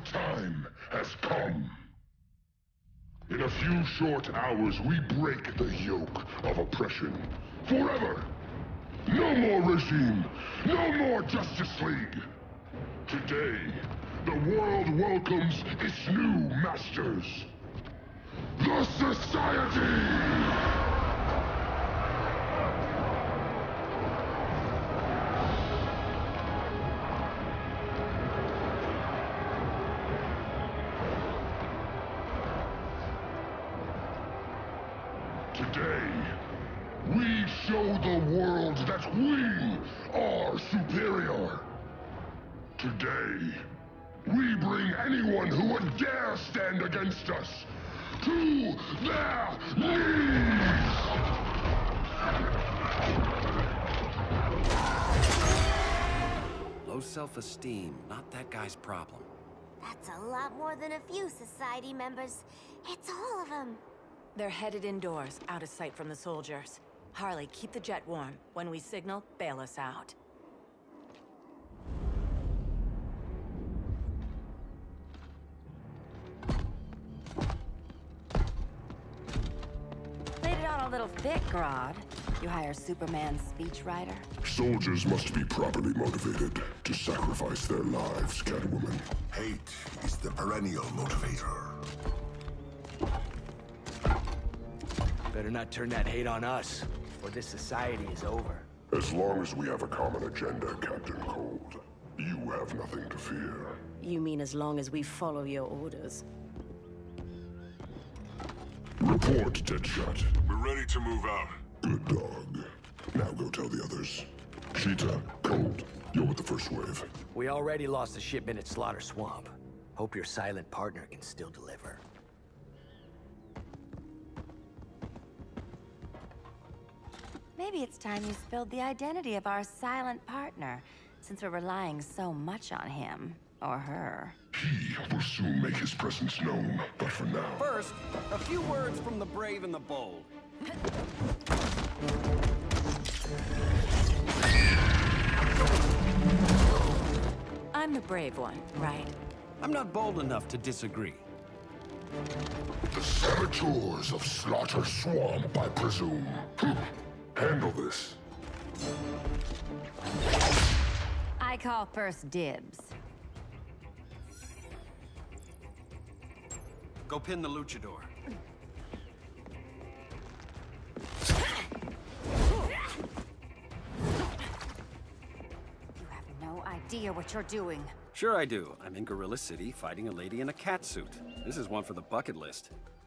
time has come. In a few short hours, we break the yoke of oppression. Forever! No more regime! No more Justice League! Today, the world welcomes its new masters. The Society! Today, we show the world that we are superior. Today, we bring anyone who would dare stand against us to their knees! Low self-esteem, not that guy's problem. That's a lot more than a few Society members. It's all of them. They're headed indoors, out of sight from the soldiers. Harley, keep the jet warm. When we signal, bail us out. Laid it on a little thick, Grodd. You hire Superman's speechwriter? Soldiers must be properly motivated to sacrifice their lives, Catwoman. Hate is the perennial motivator. Better not turn that hate on us, or this society is over. As long as we have a common agenda, Captain Cold, you have nothing to fear. You mean as long as we follow your orders? Report, Deadshot. We're ready to move out. Good dog. Now go tell the others. Cheetah, Cold, you're with the first wave. We already lost a shipment at Slaughter Swamp. Hope your silent partner can still deliver. Maybe it's time you spilled the identity of our silent partner, since we're relying so much on him. Or her. He will soon make his presence known, but for now... First, a few words from the brave and the bold. I'm the brave one, right? I'm not bold enough to disagree. The saboteurs of Slaughter Swamp, I presume. Handle this. I call first dibs. Go pin the luchador. You have no idea what you're doing. Sure I do. I'm in Gorilla City fighting a lady in a cat suit. This is one for the bucket list.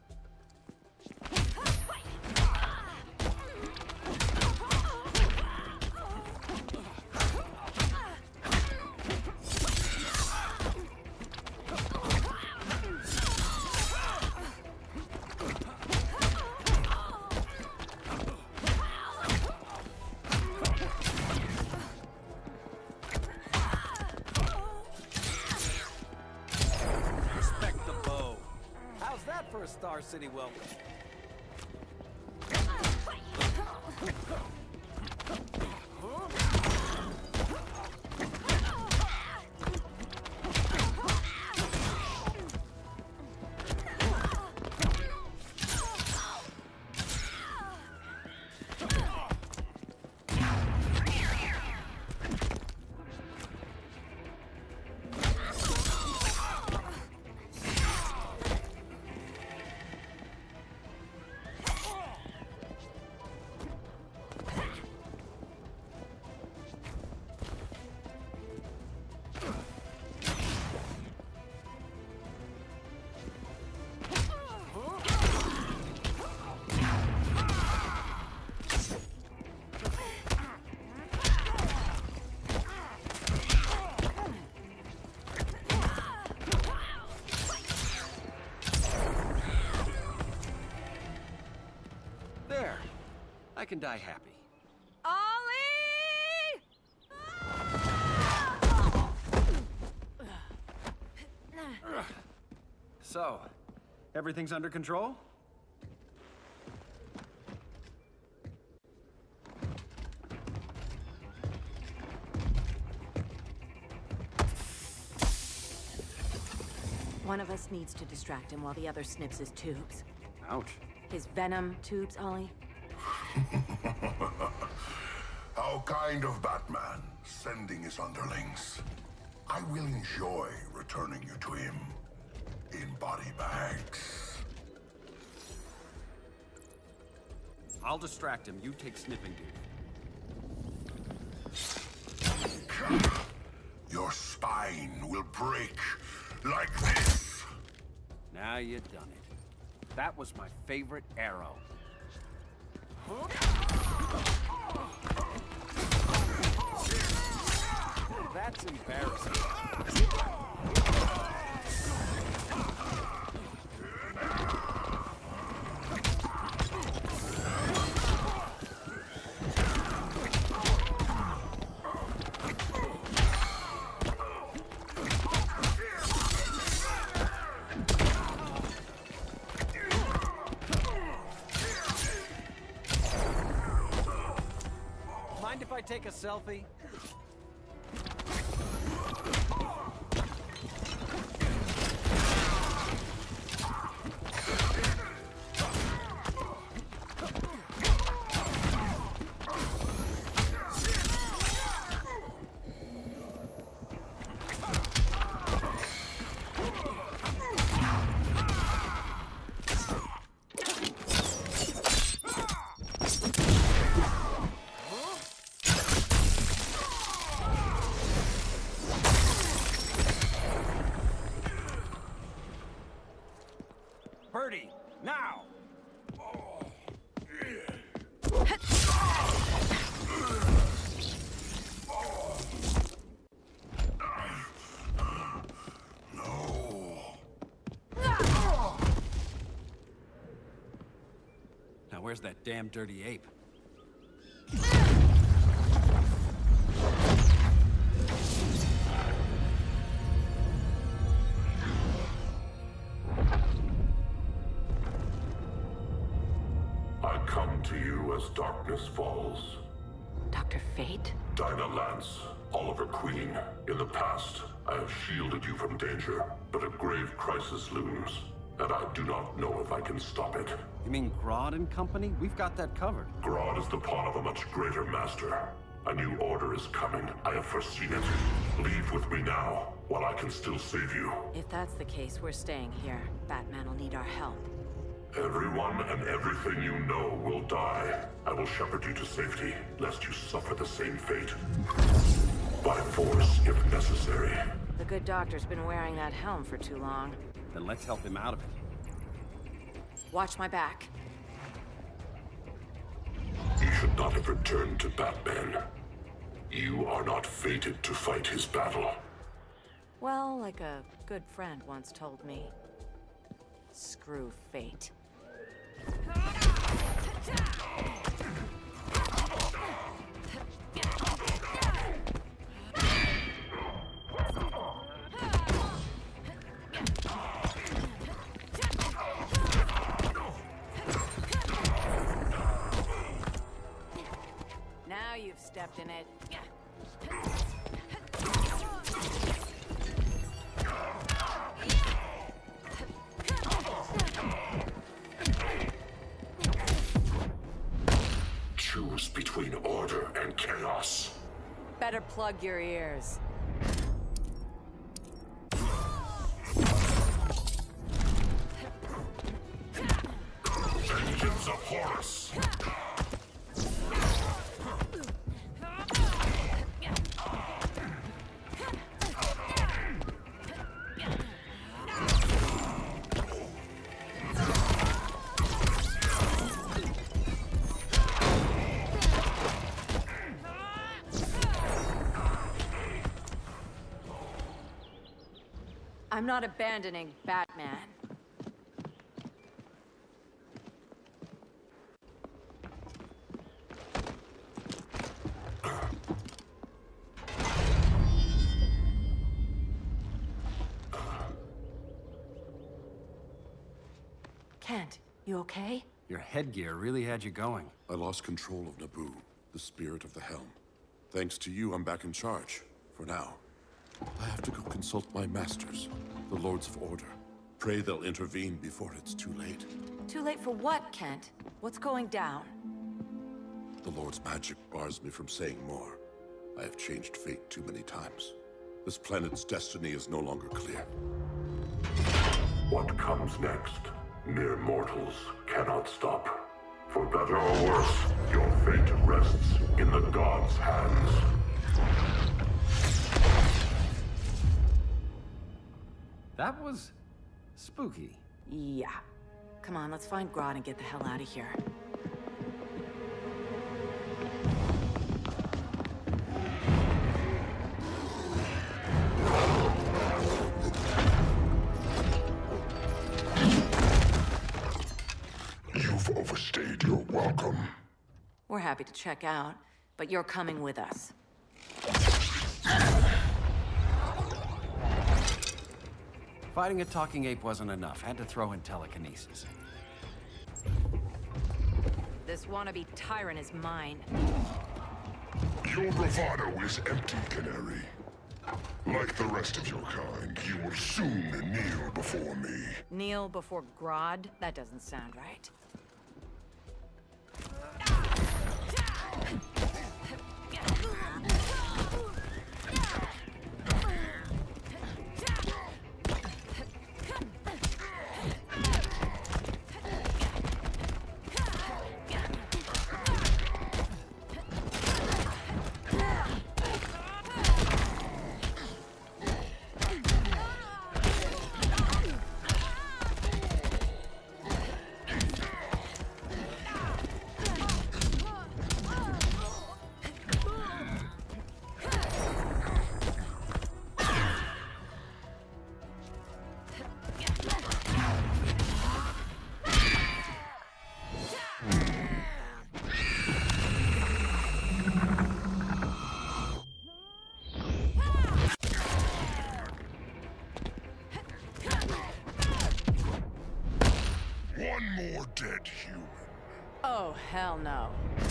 For a Star City welcome. There. I can die happy. Ollie! So, everything's under control? One of us needs to distract him while the other snips his tubes. Ouch. His venom tubes, Ollie. How kind of Batman, sending his underlings. I will enjoy returning you to him in body bags. I'll distract him. You take sniffing duty. Your spine will break like this. Now you done it. That was my favorite arrow. That's embarrassing. Mind if I take a selfie? Birdie, now! Now where's that damn dirty ape? I come to you as darkness falls. Dr. Fate? Dinah Lance, Oliver Queen. In the past, I have shielded you from danger, but a grave crisis looms, and I do not know if I can stop it. You mean Grodd and company? We've got that covered. Grodd is the pawn of a much greater master. A new order is coming. I have foreseen it. Leave with me now, while I can still save you. If that's the case, we're staying here. Batman will need our help. Everyone and everything you know will die. I will shepherd you to safety, lest you suffer the same fate. By force, if necessary. The good doctor's been wearing that helm for too long. Then let's help him out of it. Watch my back. You should not have returned to Batman. You are not fated to fight his battle. Well, like a good friend once told me. Screw fate. Now you've stepped in it. Choose between order and chaos. Better plug your ears. Vengeance of Horus! I'm not abandoning Batman. Kent, you okay? Your headgear really had you going. I lost control of Naboo, the spirit of the helm. Thanks to you, I'm back in charge. For now. I have to go consult my masters. The Lords of Order. Pray they'll intervene before it's too late. Too late for what, Kent? What's going down? The Lord's magic bars me from saying more. I have changed fate too many times. This planet's destiny is no longer clear. What comes next, mere mortals cannot stop. For better or worse, your fate rests in the gods' hands. That was spooky. Yeah. Come on, let's find Grodd and get the hell out of here. You've overstayed your welcome. We're happy to check out, but you're coming with us. Fighting a talking ape wasn't enough. Had to throw in telekinesis. This wannabe tyrant is mine. Your bravado is empty, Canary. Like the rest of your kind, you will soon kneel before me. Kneel before Grodd? That doesn't sound right. One more dead human. Oh, hell no.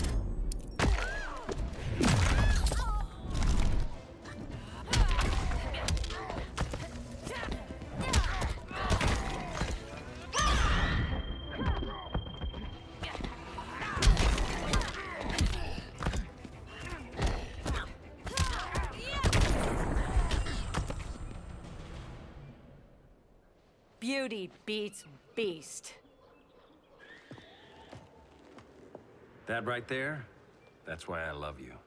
Beauty beats beast. That right there, that's why I love you.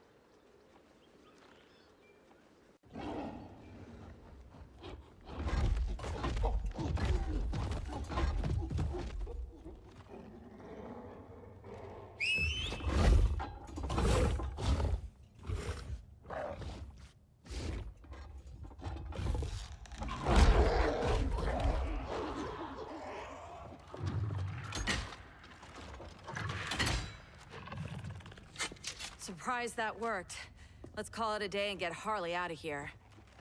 Surprised that worked. Let's call it a day and get Harley out of here.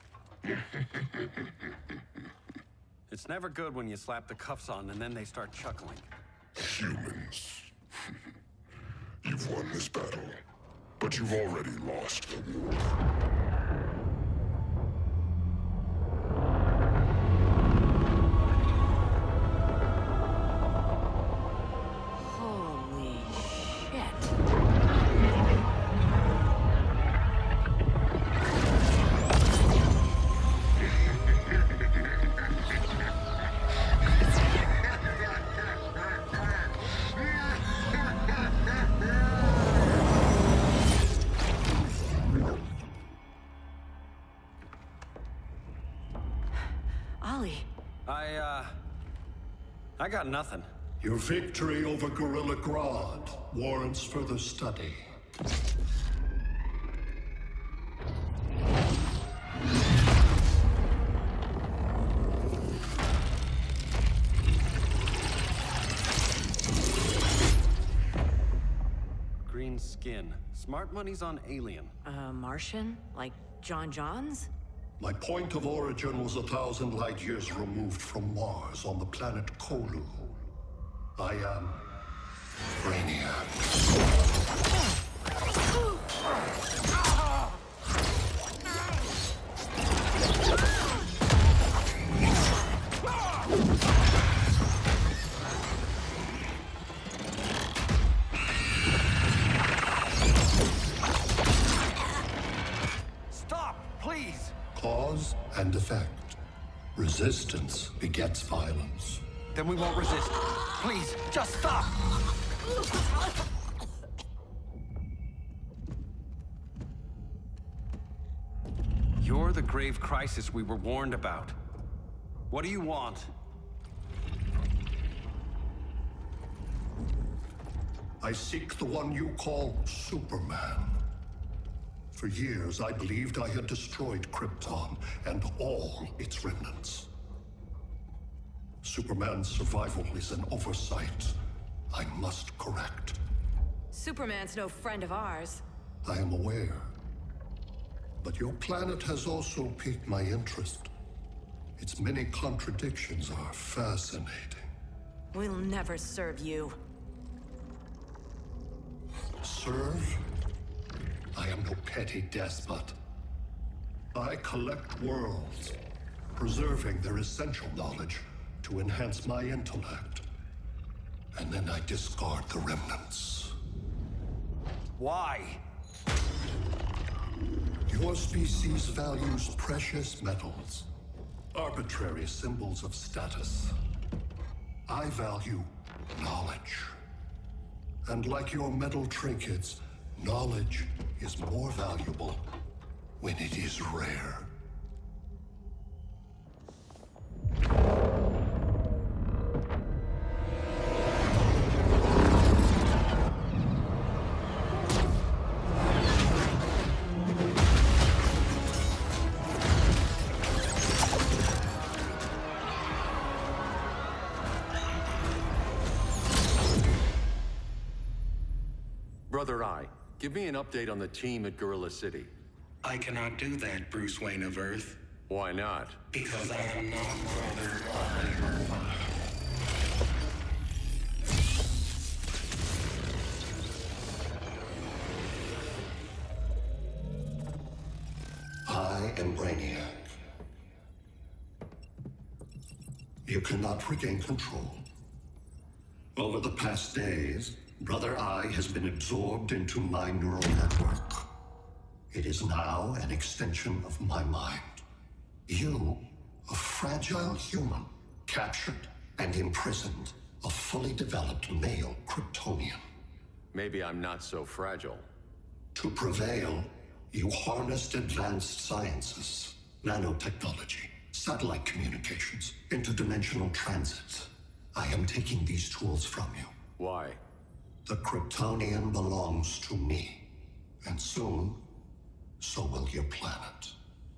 It's never good when you slap the cuffs on and then they start chuckling. Humans. You've won this battle, but you've already lost the war. Holy shit. Ollie. I got nothing. Your victory over Gorilla Grodd warrants further study. Green skin. Smart money's on alien. Martian? Like John Johns? My point of origin was 1,000 light years removed from Mars on the planet Kolu. I am Brainiac. Resistance begets violence. Then we won't resist. Please, just stop! You're the grave crisis we were warned about. What do you want? I seek the one you call Superman. For years, I believed I had destroyed Krypton and all its remnants. Superman's survival is an oversight I must correct. Superman's no friend of ours. I am aware. But your planet has also piqued my interest. Its many contradictions are fascinating. We'll never serve you. Serve? I am no petty despot. I collect worlds, preserving their essential knowledge to enhance my intellect. And then I discard the remnants. Why? Your species values precious metals, arbitrary symbols of status. I value knowledge. And like your metal trinkets, knowledge is more valuable when it is rare. Brother Eye, give me an update on the team at Gorilla City. I cannot do that, Bruce Wayne of Earth. Why not? Because I am not Brother Eye. I am Brainiac. You cannot regain control. Over the past days, Brother Eye has been absorbed into my neural network. It is now an extension of my mind. You, a fragile human, captured and imprisoned a fully developed male Kryptonian. Maybe I'm not so fragile. To prevail, you harnessed advanced sciences, nanotechnology, satellite communications, interdimensional transit. I am taking these tools from you. Why? The Kryptonian belongs to me. And soon, so will your planet.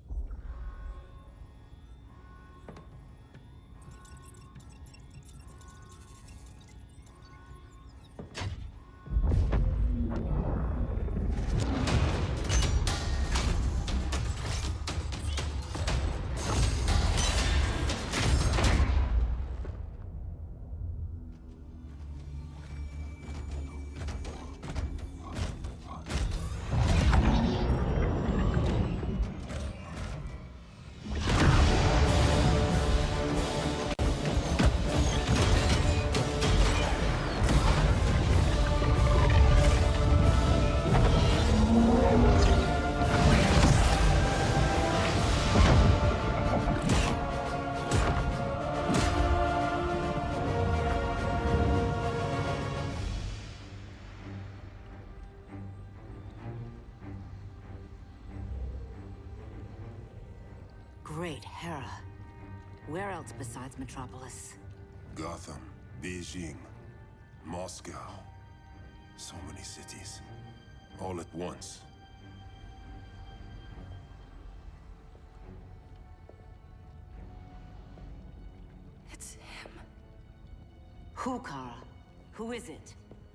Great Hera. Where else besides Metropolis? Gotham, Beijing, Moscow. So many cities. All at once. It's him. Who, Kara? Who is it?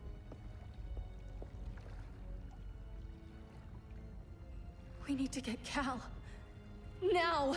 We need to get Cal. Now!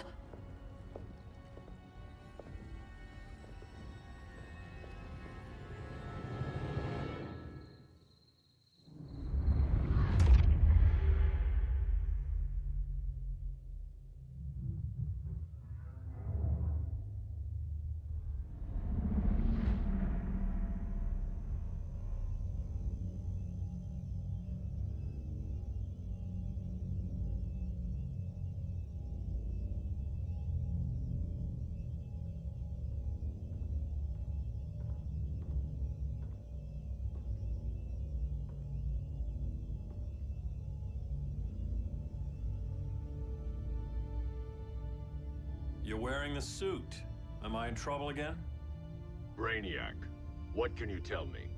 You're wearing the suit. Am I in trouble again? Brainiac, what can you tell me?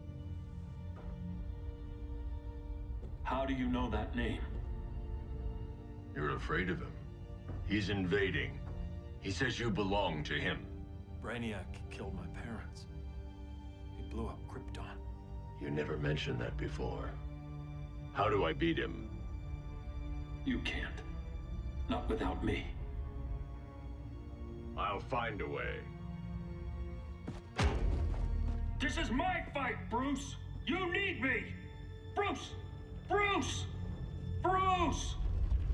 How do you know that name? You're afraid of him. He's invading. He says you belong to him. Brainiac killed my parents. He blew up Krypton. You never mentioned that before. How do I beat him? You can't. Not without me. I'll find a way. This is my fight, Bruce! You need me! Bruce! Bruce! Bruce!